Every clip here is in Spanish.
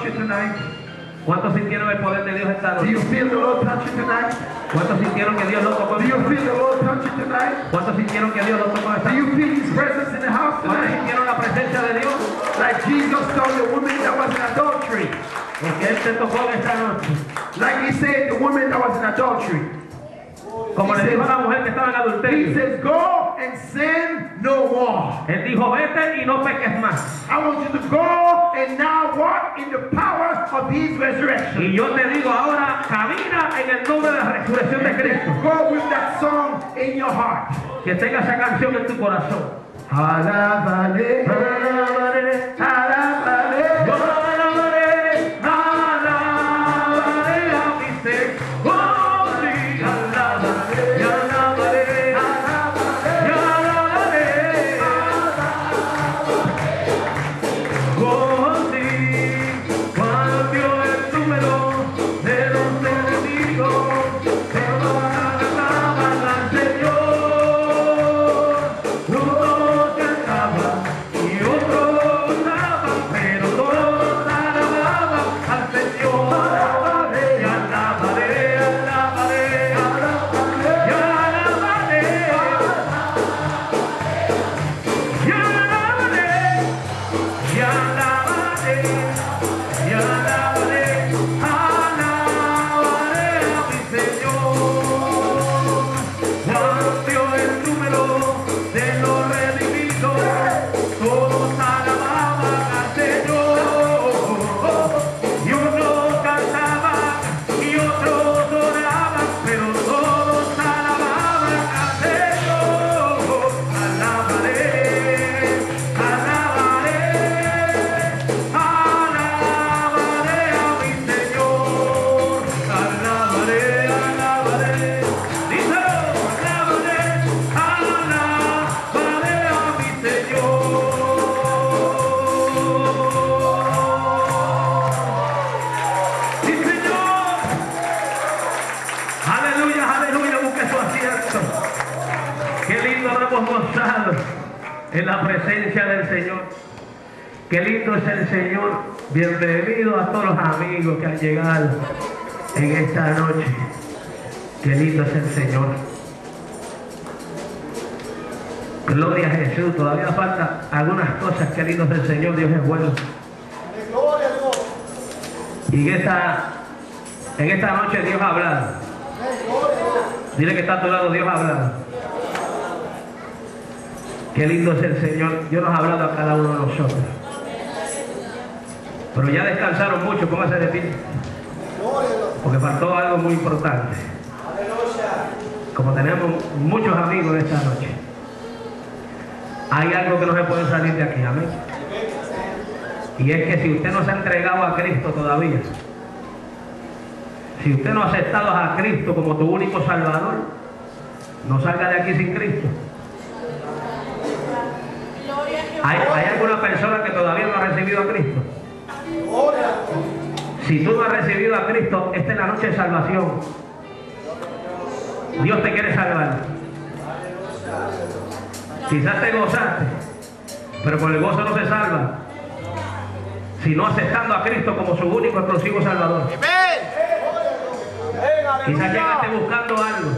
you tonight? ¿Cuántos sintieron el poder de Dios esta Do noche? you feel the Lord touch you tonight? ¿Cuántos sintieron que Dios lo tocó? Do you feel the Lord touch you tonight? ¿Cuántos sintieron que Dios lo tocó esta Do noche? you feel His presence in the house ¿Cuántos tonight? sintieron la presencia de Dios? Like Jesus told the woman that was in adultery. Porque Él te tocó esta noche. Like He said the woman that was in adultery. Como le dijo a la mujer que estaba en He adulterio. says, go and sin no more. Él dijo, vete y no peques más. I want you to go and now walk in the power of His resurrection. Y yo te digo ahora, camina en el nombre de la resurrección de Cristo. Go with that song in your heart. Que tenga esa canción en tu corazón. Alabale, Alabaré, alabale. yo alabaré, alabaré a mi Señor. Oh, sí, alabaré, y alabaré, y alabaré. Oh, sí, cambió el número de los enemigos, pero alaban al Señor. Uno cantaba y otro cantaba, pero todos alababan al Señor. Y alabaré, alabaré, y alabaré, y alabaré, y alabaré, y alabaré, alabaré a mi Señor. Cambió el número de los redimidos, todos alababan al Señor. Y unos cantaban y otros oraban, pero todos alababan al Señor. Alabaré, alabaré, alabaré a mi Señor. Alabaré, alabaré, díselo, alabaré, alabaré a mi Señor. Sí, Señor. Aleluya, aleluya, busque su asiento. Qué lindo nos hemos gozado en la presencia del Señor. Qué lindo es el Señor. Bienvenido a todos los amigos que han llegado en esta noche. Qué lindo es el Señor. Gloria a Jesús. Todavía falta algunas cosas. Qué lindo es el Señor. Dios es bueno. Y en esta noche Dios ha hablado. Dile que está a tu lado, Dios ha hablado. Qué lindo es el Señor. Dios nos ha hablado a cada uno de nosotros. Pero ya descansaron mucho, póngase de pie. Porque faltó algo muy importante. Como tenemos muchos amigos esta noche, hay algo que no se puede salir de aquí, amén. Y es que si usted no se ha entregado a Cristo todavía, si usted no ha aceptado a Cristo como tu único Salvador, no salga de aquí sin Cristo. ¿Hay alguna persona que todavía no ha recibido a Cristo? Si tú no has recibido a Cristo, esta es la noche de salvación. Dios te quiere salvar. Quizás te gozaste, pero con el gozo no se salva, sino aceptando a Cristo como su único exclusivo Salvador. Quizás llegaste buscando algo,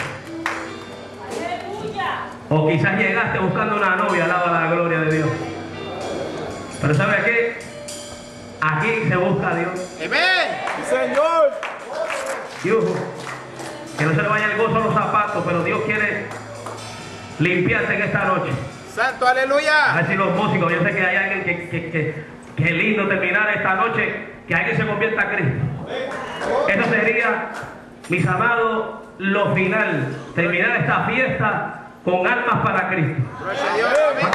o quizás llegaste buscando una novia, alaba la gloria de Dios. Pero ¿sabe qué? Aquí se busca a Dios. ¡Amén! ¡Señor! Dios, que no se le vaya el gozo a los zapatos, pero Dios quiere limpiarte en esta noche. ¡Santo, aleluya! A ver si los músicos, yo sé que hay alguien que es lindo terminar esta noche, que alguien se convierta a Cristo. Eso sería, mis amados, lo final, terminar esta fiesta con almas para Cristo. ¡Gracias a Dios!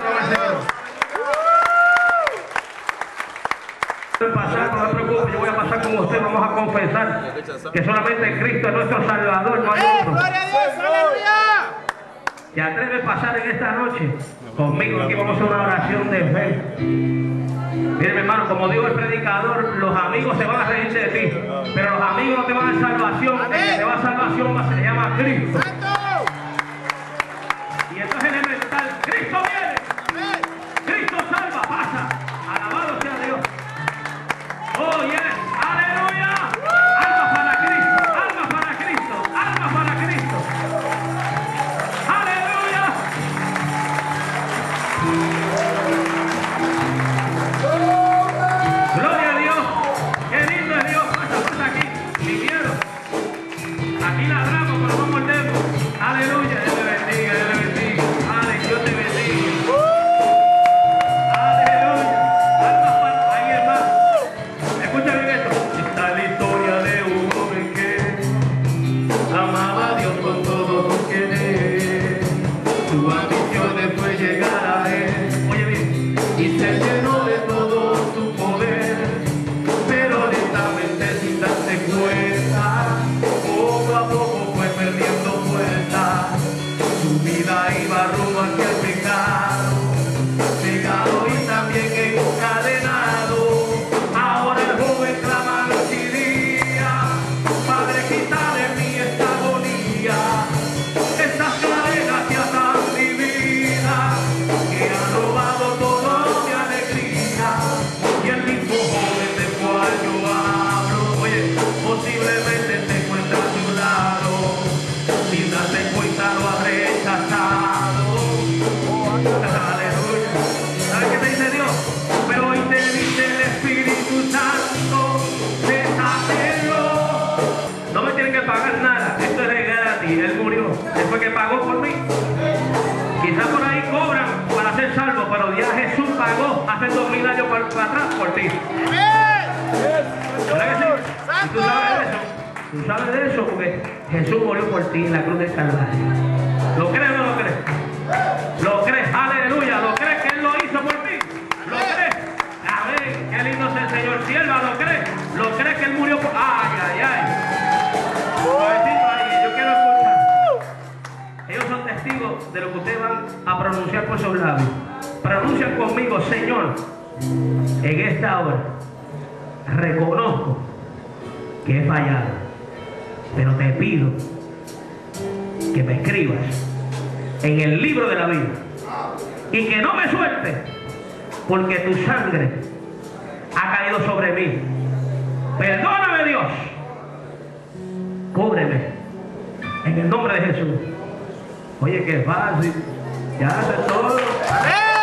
Pasar, no se preocupe, yo voy a pasar con usted, vamos a confesar que solamente Cristo es nuestro Salvador, no hay otro. ¡Gloria a Dios! ¡Aleluya! ¿Te atreves a pasar en esta noche conmigo? Aquí vamos a hacer una oración de fe. Miren, mi hermano, como dijo el predicador, los amigos se van a reír de ti, pero los amigos no te van a dar salvación. El que te va a salvación se le llama Cristo. ¡Santo! Y esto es elemental. Cristo viene. ¡Amén! Cristo salva, pasa. Alabado sea Dios. Oh, yes. Su ambición fue llegar a él. Oye bien, y se llenó de todo su poder, pero lentamente sin darse cuenta, poco a poco fue perdiendo fuerza. Su vida iba rumbo hacia el pecado, cegado y también encadenado. Ahora el joven clama noche y día: Padre, quita de mí esta agonía, estas cadenas que atan mi vida, que han robado toda mi alegría. Y el mismo joven del cual yo hablo, oye, posiblemente se encuentra a tu lado, sin darse cuenta lo ha rechazado. Aleluya. ¿Sabes qué te dice Dios? Pero hoy te dice el Espíritu Santo: deshácelo. No me tienen que pagar nada, esto es de gratis. Él murió, él fue que pagó por mí. Quizás por ahí cobran para ser salvo, pero ya Jesús pagó hace 2000 años para atrás por ti. ¿Verdad que sí? ¿Y tú sabes de eso? Tú sabes de eso porque Jesús murió por ti en la cruz del Calvario. ¿Lo crees o no lo crees? ¿Lo crees? Aleluya. ¿Lo crees que Él lo hizo por ti? ¿Lo crees? Amén. Qué lindo es el Señor. Sierva, ¿lo crees? ¿Lo crees que Él murió por...? Ay, ay, ay. Suavecito ahí, yo quiero escuchar. Ellos son testigos de lo que ustedes van a pronunciar por sus labios. Pronuncian conmigo: Señor, en esta hora reconozco que he fallado, pero te pido que me escribas en el libro de la vida y que no me sueltes, porque tu sangre ha caído sobre mí. Perdóname, Dios, cúbreme en el nombre de Jesús. Oye, qué fácil, ya hace todo. ¡Amén!